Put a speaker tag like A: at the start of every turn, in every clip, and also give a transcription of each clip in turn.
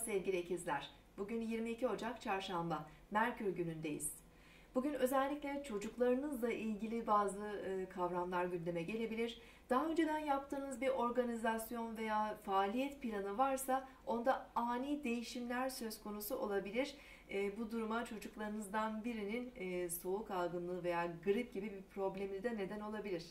A: sevgili ikizler. Bugün 22 Ocak Çarşamba. Merkür günündeyiz. Bugün özellikle çocuklarınızla ilgili bazı kavramlar gündeme gelebilir. Daha önceden yaptığınız bir organizasyon veya faaliyet planı varsa onda ani değişimler söz konusu olabilir. Bu duruma çocuklarınızdan birinin soğuk algınlığı veya grip gibi bir problemi de neden olabilir.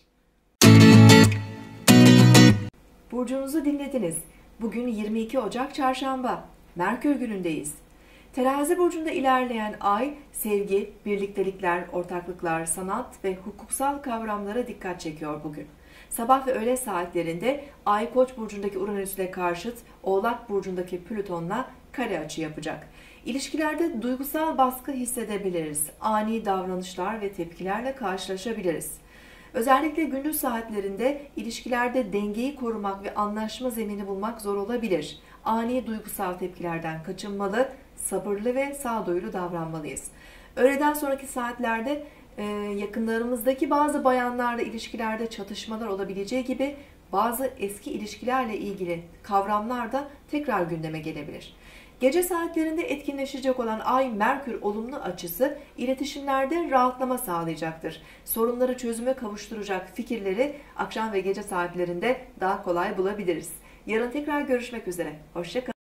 A: Burcunuzu dinlediniz. Bugün 22 Ocak Çarşamba. Merkür günündeyiz. Terazi burcunda ilerleyen ay, sevgi, birliktelikler, ortaklıklar, sanat ve hukuksal kavramlara dikkat çekiyor bugün. Sabah ve öğle saatlerinde ay Koç burcundaki Uranüs'le karşıt, Oğlak burcundaki Plüton'la kare açı yapacak. İlişkilerde duygusal baskı hissedebiliriz. Ani davranışlar ve tepkilerle karşılaşabiliriz. Özellikle gündüz saatlerinde ilişkilerde dengeyi korumak ve anlaşma zemini bulmak zor olabilir. Ani duygusal tepkilerden kaçınmalı, sabırlı ve sağduyulu davranmalıyız. Öğleden sonraki saatlerde yakınlarımızdaki bazı bayanlarla ilişkilerde çatışmalar olabileceği gibi bazı eski ilişkilerle ilgili kavramlar da tekrar gündeme gelebilir. Gece saatlerinde etkinleşecek olan Ay-Merkür olumlu açısı iletişimlerde rahatlama sağlayacaktır. Sorunları çözüme kavuşturacak fikirleri akşam ve gece saatlerinde daha kolay bulabiliriz. Yarın tekrar görüşmek üzere. Hoşça kalın.